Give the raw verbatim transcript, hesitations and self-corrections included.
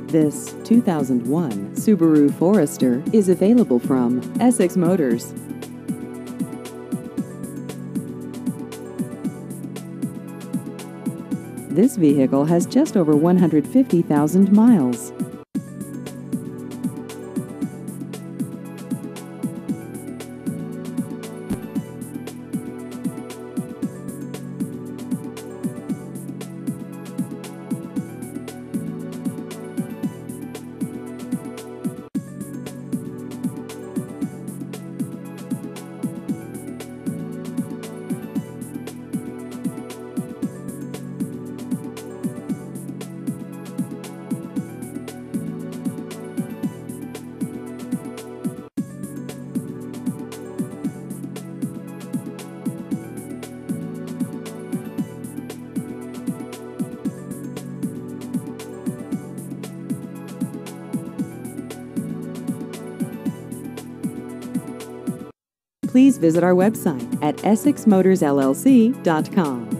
This two thousand one Subaru Forester is available from Essex Motors. This vehicle has just over one hundred fifty thousand miles. Please visit our website at essex motors L L C dot com.